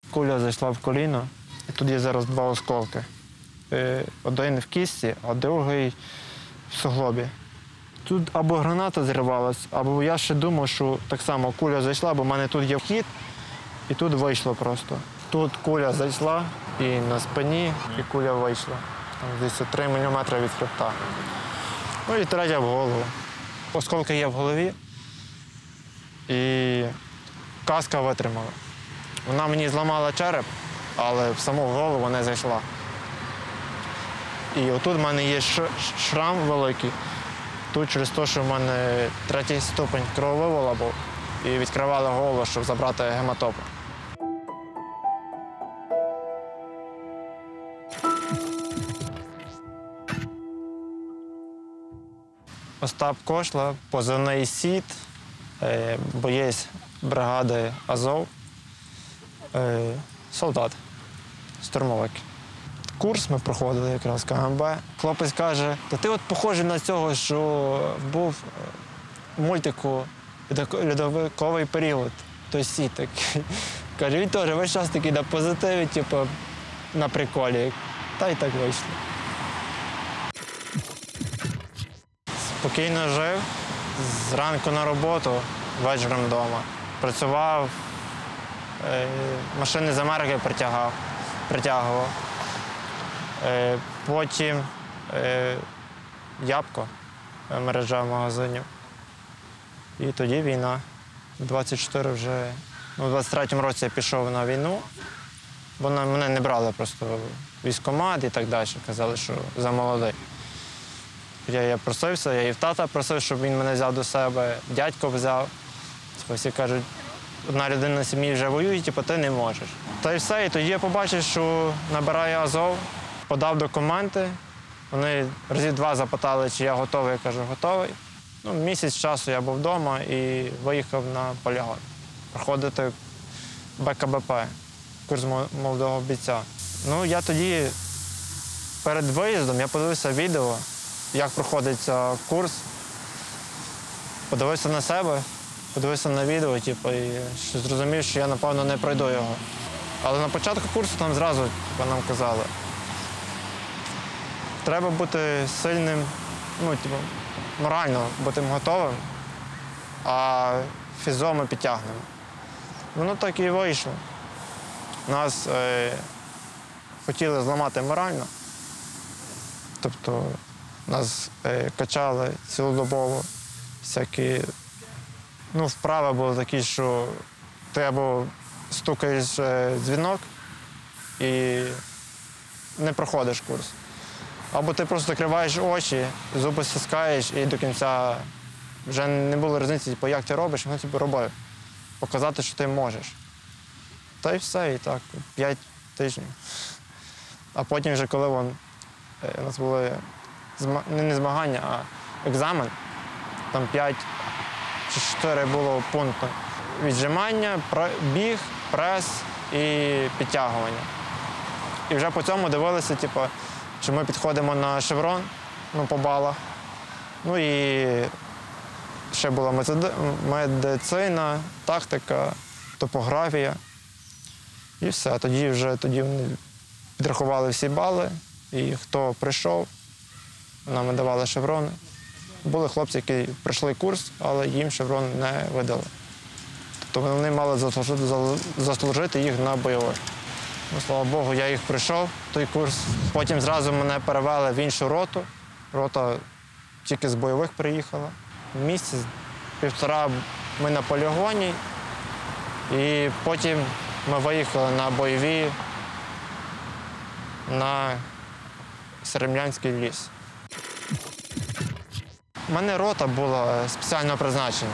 Куля зайшла в коліно, і тут є зараз два осколки. Один в кісті, а другий в суглобі. Тут або граната зривалась, або я ще думав, що так само куля зайшла, бо в мене тут є вхід, і тут вийшло просто. Тут куля зайшла, і на спині, і куля вийшла. Там десь 3 мм від хребта. Ну і третя в голову. Осколки є в голові, і каска витримала. Вона мені зламала череп, але в саму голову не зайшла. І отут в мене є шрам великий. Тут через те, що в мене 3-й ступень крововивола був, і відкривали голову, щоб забрати гематому. Остап Кошла, позивний «Сіт», боєць бригади «Азов», солдат, штурмовик. Курс ми проходили якраз КМБ. Хлопець каже, та ти от похожий на цього, що був в мультику «Льодовиковий період», той «Сіт» такий. Каже, він теж весь час такий на позитиві, типу, на приколі. Та й так вийшло. Спокійно жив, зранку на роботу, вечором вдома. Працював, машини з Америки притягував. Потім Ябко, мережа магазинів. І тоді війна. 24 вже, у 23-му році я пішов на війну, бо мене не брали просто в військкомат і так далі. Казали, що замолодий. Я просився, я і в тата просив, щоб він мене взяв до себе, дядько взяв. Всі кажуть, одна людина на сім'ї вже воює, типу, ти не можеш. Та й все, і тоді я побачив, що набирає Азов, подав документи. Вони разів 2 запитали, чи я готовий, я кажу, готовий. Місяць часу я був вдома і виїхав на полігон. Проходити БКБП, курс молодого бійця. Я тоді перед виїздом я подивився відео, як проходиться курс, подивився на себе, подивився на відео, і зрозумів, що я, напевно, не пройду його. Але на початку курсу там зразу нам казали, треба бути сильним, морально бути готовим, а фізо ми підтягнемо. Воно так і вийшло. Нас хотіли зламати морально, тобто нас качали цілодобово, всякі, вправи були такі, що ти або стукаєш дзвінок і не проходиш курс. Або ти просто закриваєш очі, зуби стискаєш і до кінця вже не було різниці, як ти робиш, воно робив. Показати, що ти можеш. Та й все, і так, 5 тижнів. А потім вже, коли у нас були не змагання, а екзамен, там 5 чи 4 було пункти. Віджимання, біг, прес і підтягування. І вже по цьому дивилися, чи ми підходимо на шеврон, по балах. І ще була медицина, тактика, топографія. І все. Тоді вони підрахували всі бали, і хто прийшов, нам давали шеврони. Були хлопці, які пройшли курс, але їм шеврон не видали. Тобто вони мали заслужити їх на бойових. Слава Богу, я їх пройшов, той курс. Потім зразу мене перевели в іншу роту. Рота тільки з бойових приїхала. Місяць, 1,5 ми на полігоні. І потім ми виїхали на бойові на Серемлянський ліс. У мене рота була спеціального призначення.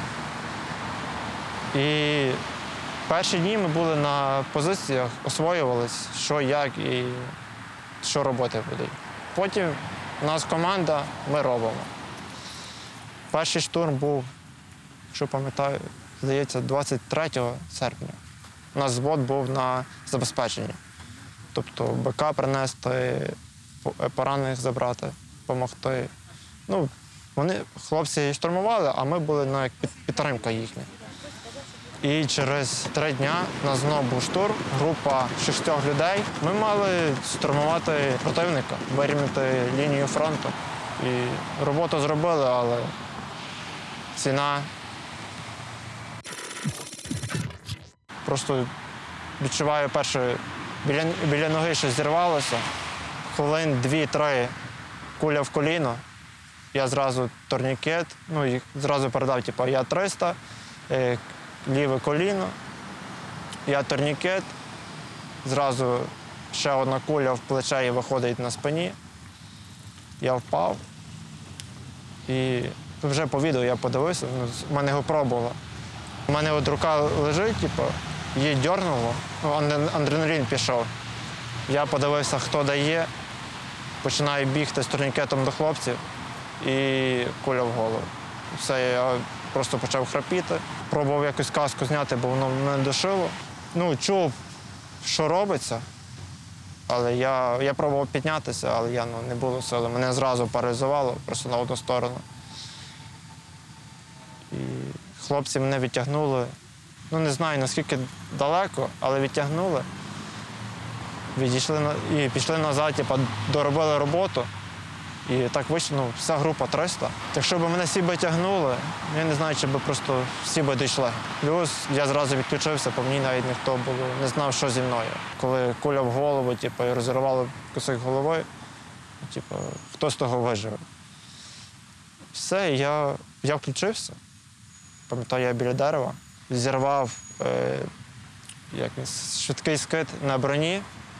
І перші дні ми були на позиціях, освоювалися, що, як і що робити буде. Потім у нас команда, ми робимо. Перший штурм був, якщо пам'ятаю, здається, 23 серпня. У нас взвод був на забезпеченні. Тобто БК принести, поранених забрати, допомогти. Вони, хлопці, штурмували, а ми були як підтримка їхня. І через 3 дні у нас знову був штурм, група 6 людей. Ми мали штурмувати противника, вирівняти лінію фронту. І роботу зробили, але ціна. Просто відчуваю перше, біля ноги щось зірвалося. Хвилин 2-3 куля в коліно. Я зразу турнікет, і зразу передав, я 300, ліве коліно, я турнікет, зразу ще одна куля в плече і виходить на спині. Я впав. І вже по відео я подивився, в мене GoPro було. У мене от рука лежить, її дьорнуло, адреналін пішов. Я подивився, хто дає, починаю бігти з турнікетом до хлопців і куля в голову. Все, я просто почав храпіти. Пробував якусь каску зняти, бо воно мене душило. Чув, що робиться, але я пробував піднятися, але не було сили. Мене зразу паралізувало, просто на одну сторону. І хлопці мене відтягнули, не знаю, наскільки далеко, але відтягнули. Відійшли і пішли назад, доробили роботу. І так вийшло, вся група 300. Якщо б мене всі би тягнули, я не знаю, чи б просто всі би дійшли. Плюс я зразу відключився, по мені навіть ніхто не знав, що зі мною. Коли куля в голову і розірвало кусок голови, хто з того виживе. Все, я включився. Пам'ятаю, я біля дерева зірвав швидкий скид на броні,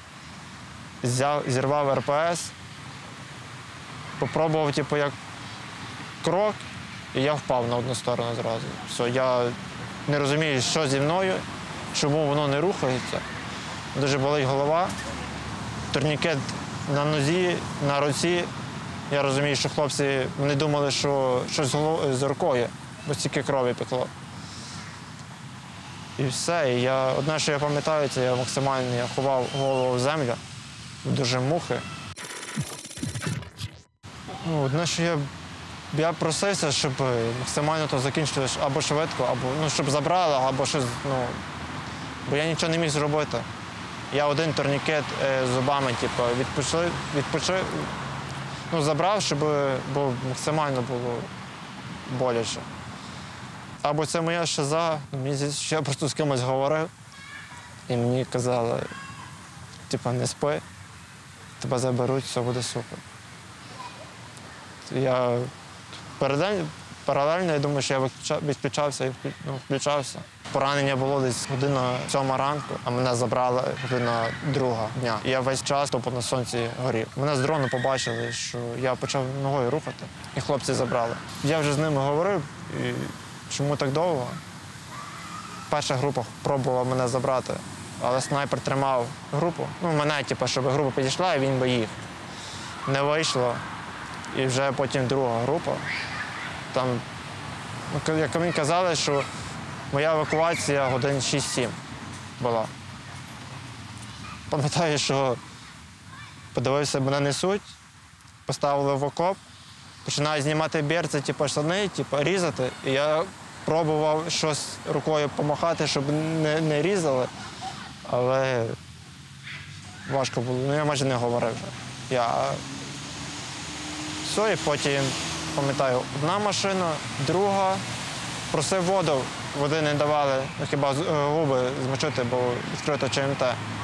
зірвав РПС, попробував як крок, і я впав на одну сторону зразу. Все, я не розумію, що зі мною, чому воно не рухається. Дуже болить голова, турнікет на нозі, на руці. Я розумію, що хлопці вони думали, що щось з рукою, бо стільки крові пекло. І все. І одне, що я пам'ятаю, це я максимально ховав голову в землю, дуже мухи. Одне, що я просився, щоб максимально то закінчили або швидко, або щоб забрали, або щось, бо я нічого не міг зробити. Я один турнікет зубами відпочив, забрав, бо максимально було боляче. Або це моя шиза, мені здається, що я просто з кимось говорив, і мені казали, не спи, тебе заберуть, все буде супер. Я паралельно, я думаю, що я відключався і включався. Поранення було десь 7:00 ранку, а мене забрали 2:00 дня. І я весь час на сонці горів. Мене з дрону побачили, що я почав ногою рухати, і хлопці забрали. Я вже з ними говорив, і чому так довго? Перша група пробувала мене забрати, але снайпер тримав групу. Мене, щоб група підійшла, і він би їх. Не вийшло. І вже потім друга група. Там, як мені казали, що моя евакуація годин 6-7 була. Пам'ятаю, що подивився, мене несуть, поставили в окоп, починають знімати берці, штани, різати. І я пробував щось рукою помахати, щоб не різали, але важко було. Я майже не говорив вже. Все, і потім, пам'ятаю, одна машина, друга. Просив воду, води не давали, хіба губи змочити, бо відкрито ЧМТ.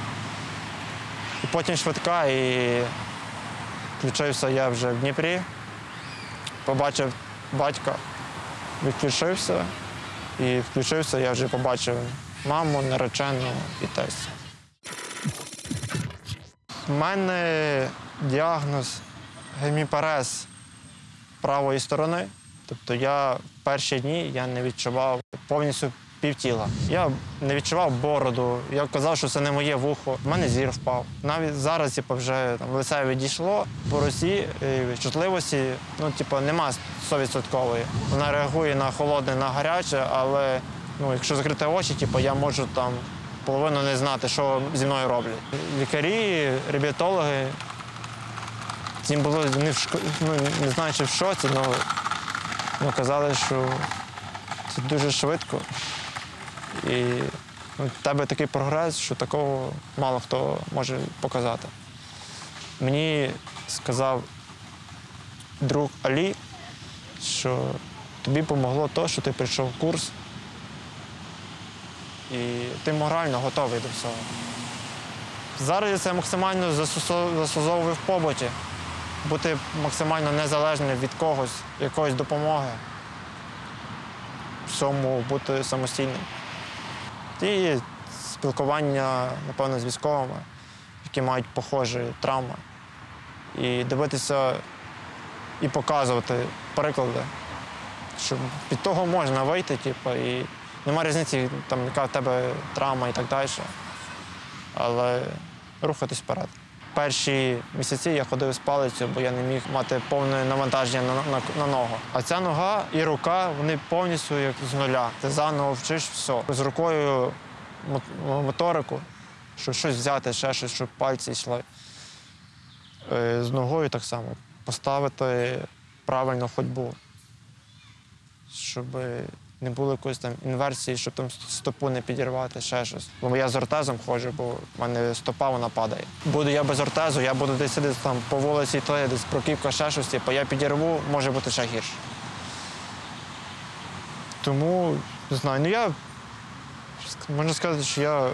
І потім швидка, і включився я вже в Дніпрі. Побачив батька, відключився. І включився, я вже побачив маму, наречену і тестя. У мене діагноз геміпарез правої сторони. Тобто я в перші дні не відчував повністю півтіла. Я не відчував бороду, я казав, що це не моє вухо. У мене зір впав. Навіть зараз вже лице відійшло, по руці чутливості нема 100%. Вона реагує на холодне, на гаряче, але якщо закрити очі, я можу половину не знати, що зі мною роблять. Лікарі, реабілітологи, їм було, не знаю, чи в шоці, але казали, що це дуже швидко. І в тебе такий прогрес, що такого мало хто може показати. Мені сказав друг Алі, що тобі допомогло те, що ти прийшов в курс, і ти морально готовий до всього. Зараз я це максимально застосовую в побуті, бути максимально незалежним від когось, якоїсь допомоги, всьому бути самостійним. І спілкування, напевно, з військовими, які мають похожі травми. І дивитися і показувати приклади, що від того можна вийти, і немає різниці, яка в тебе травма і так далі. Але рухатись вперед. Перші місяці я ходив з палицею, бо я не міг мати повне навантаження на ногу. А ця нога і рука, вони повністю як з нуля. Ти заново вчиш все. З рукою моторику, щоб щось взяти, ще щось, щоб пальці йшли. З ногою так само. Поставити правильну ходьбу, щоб не було якоїсь там інверсії, щоб там стопу не підірвати, ще щось. Бо я з ортезом ходжу, бо в мене стопа, вона падає. Буду я без ортезу, я буду десь сидіти там по вулиці йти, десь бруківка, ще щось, я підірву, може бути ще гірше. Тому, не знаю, я можна сказати, що я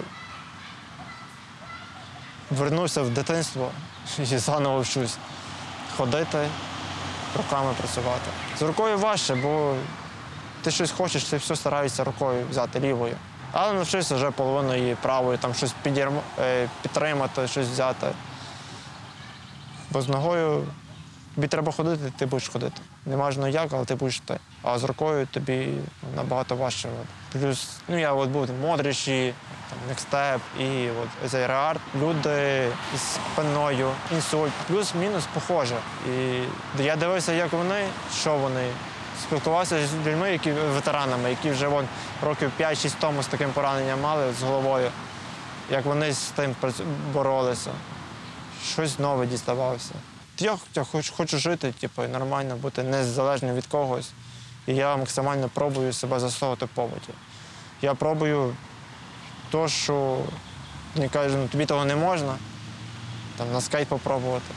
вернувся в дитинство і заново вчусь ходити, руками працювати. З рукою важче, бо ти щось хочеш, ти все стараєшся рукою взяти, лівою. Але навчився вже половиною і правою, там щось підтримати, щось взяти. Бо з ногою тобі треба ходити, ти будеш ходити. Не важливо як, але ти будеш йти. А з рукою тобі набагато важче. Плюс я був Модричі, Некстеп і Зайреарт. Люди з спиною, інсульт, плюс-мінус похоже. І я дивився, як вони, що вони. Спілкувався з людьми, які ветеранами, які вже років 5-6 тому з таким пораненням мали з головою, як вони з тим боролися. Щось нове діставався. Я хочу жити, нормально бути незалежним від когось. І я максимально пробую себе застосовувати в побуті. Я пробую те, що мені кажуть, тобі того не можна, на скейт попробувати.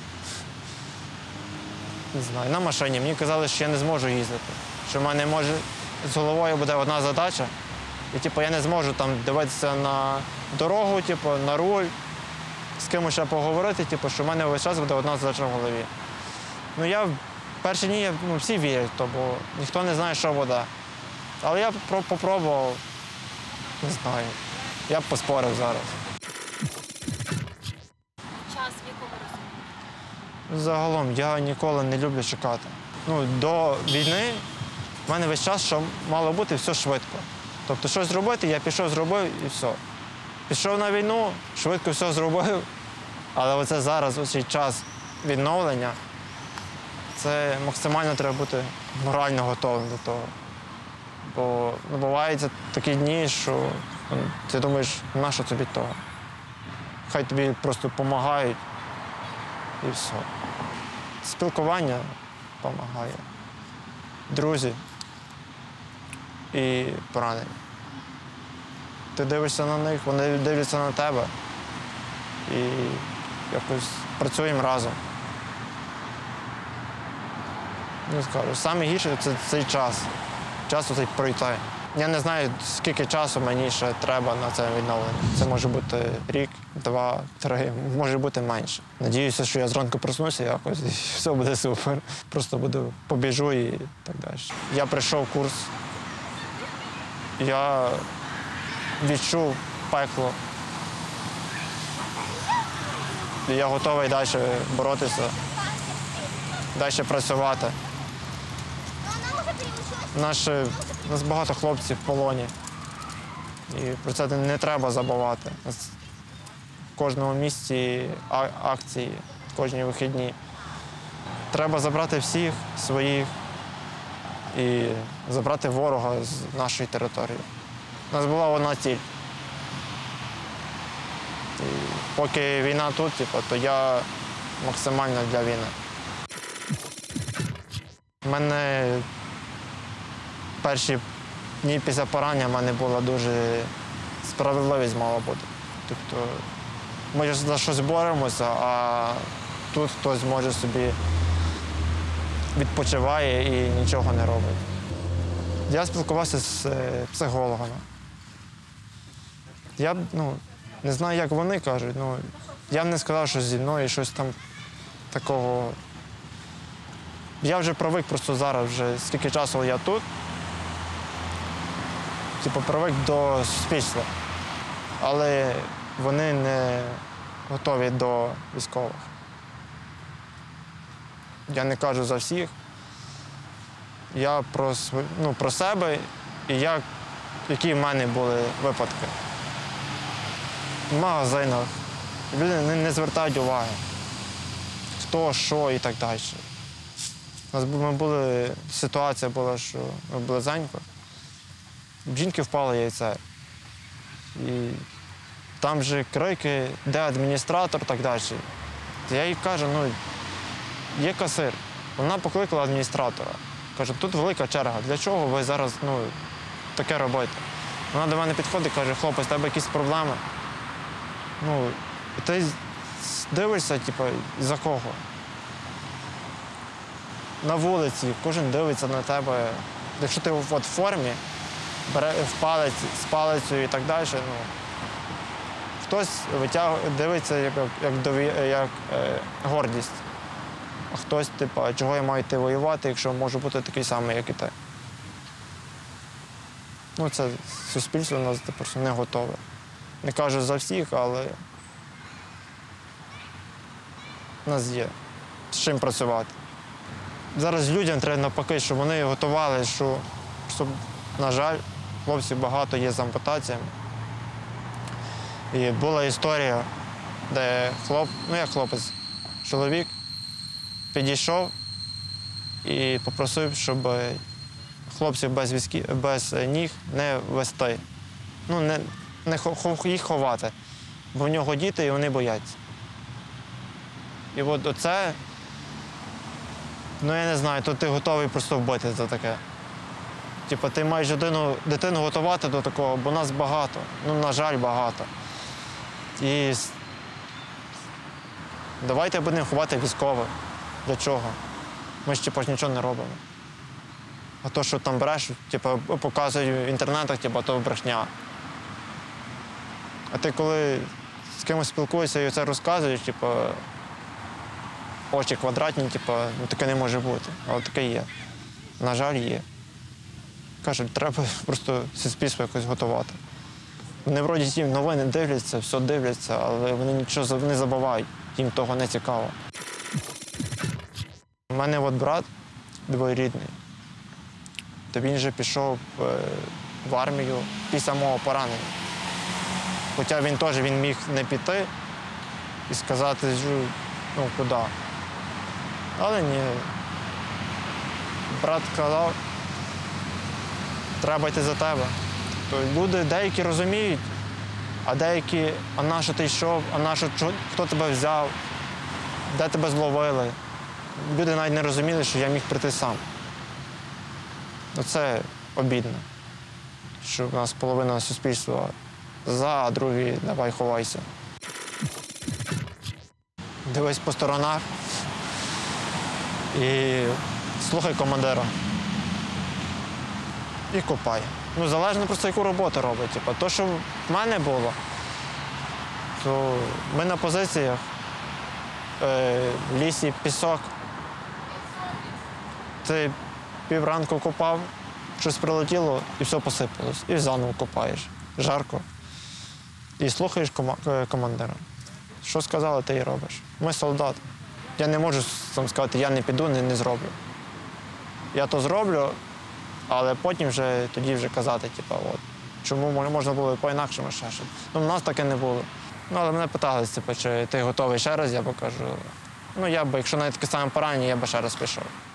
Не знаю, на машині. Мені казали, що я не зможу їздити. Що в мене з головою буде одна задача. І я не зможу дивитися на дорогу, на руль, з кимось ще поговорити, що в мене весь час буде одна задача в голові. Я в перші дні всі вірять, бо ніхто не знає, що буде. Але я попробував, не знаю, я б поспорив зараз. Час в якому розумі? Загалом я ніколи не люблю чекати. До війни в мене весь час, що мало бути, все швидко. Тобто щось зробити, я пішов, зробив і все. Пішов на війну, швидко все зробив, але оце зараз, оцей час відновлення, це максимально треба бути морально готовим до того. Бо буваються такі дні, що ти думаєш, нащо тобі того? Хай тобі просто допомагають і все. Спілкування допомагає. Друзі і поранені. Ти дивишся на них, вони дивляться на тебе і якось працюємо разом. Не скажу, саме гірше – це цей час. Час оцей пройти. Я не знаю, скільки часу мені ще треба на це відновлення. Це може бути рік, 2, 3, може бути менше. Надіюся, що я зранку проснуся якось і все буде супер. Просто побіжу і так далі. Я прийшов в курс, я відчув пекло. Я готовий далі боротися, далі працювати. У нас багато хлопців в полоні. І про це не треба забувати. У нас в кожному місці акції, кожні вихідні. Треба забрати всіх своїх і забрати ворога з нашої території. У нас була одна ціль. І поки війна тут, то я максимально для війни. У мене перші Ні, після поранення в мене була дуже справедливість мала бути. Тобто ми ж за щось боремося, а тут хтось може собі відпочиває і нічого не робить. Я спілкувався з психологами. Я не знаю, як вони кажуть, я б не сказав, що зі мною щось там такого. Я вже привик просто зараз, вже скільки часу я тут, привик до суспільства. Але вони не готові до військових. Я не кажу за всіх. Я про себе і які в мене були випадки. В магазинах люди не звертають уваги, хто, що і так далі. Ситуація була, що ми були зайняті, в жінки впало яйце. І там же крики, де адміністратор і так далі. Я їй кажу, є касир. Вона покликала адміністратора. Каже, тут велика черга, для чого ви зараз таке робите? Вона до мене підходить і каже, хлопець, в тебе якісь проблеми? І ти дивишся, за кого? На вулиці, кожен дивиться на тебе. Якщо ти в формі, з палицею і так далі, хтось дивиться як гордість. А хтось, чого я маю йти воювати, якщо можу бути такий самий, як і ти. Це суспільство у нас просто не готове. Не кажу за всіх, але в нас є з чим працювати. Зараз людям треба навпаки, щоб вони готували, щоб, на жаль, хлопців багато є з ампутаціями. І була історія, де чоловік підійшов і попросив, щоб хлопців без ніг не вести, їх ховати, бо в нього діти і вони бояться. І от оце, я не знаю, то ти готовий просто вбити за таке. Ти маєш дитину готувати до такого, бо нас багато, на жаль, багато. І давайте будемо ховати військових. Для чого? Ми ж нічого не робимо. А то, що там брешуть, показують в інтернетах, то брехня. А ти коли з кимось спілкуєшся і це розказуєш, очі квадратні, таке не може бути. Але таке є. На жаль, є. Кажуть, треба просто суспільство якось готувати. Вони вроді ті новини дивляться, все дивляться, але вони нічого не забувають, їм того не цікаво. У мене брат двоюрідний, то він вже пішов в армію після мого поранення. Хоча він міг не піти і сказати, куди. Але ні. Брат сказав, треба йти за тебе. Люди деякі розуміють, а деякі, а на що ти йшов, хто тебе взяв, де тебе зловили. Люди навіть не розуміли, що я міг прийти сам. Це обідно, що в нас половина суспільства за, а другі давай ховайся. Дивись по сторонах і слухай командира. І копай. Залежно просто, яку роботу робить. То, що в мене було, то ми на позиціях, в лісі пісок. Ти півранку копав, щось прилетіло і все посипалось. І заново копаєш. Жарко. І слухаєш командира. Що сказали, ти і робиш. Ми солдати. Я не можу сказати, я не піду, не зроблю. Я то зроблю, але потім тоді вже казати, чому можна було по-інакшому ще щось. У нас таке не було. Але мене питалися, чи ти готовий ще раз, я б кажу, якщо навіть таке саме поранення, я б ще раз пішов.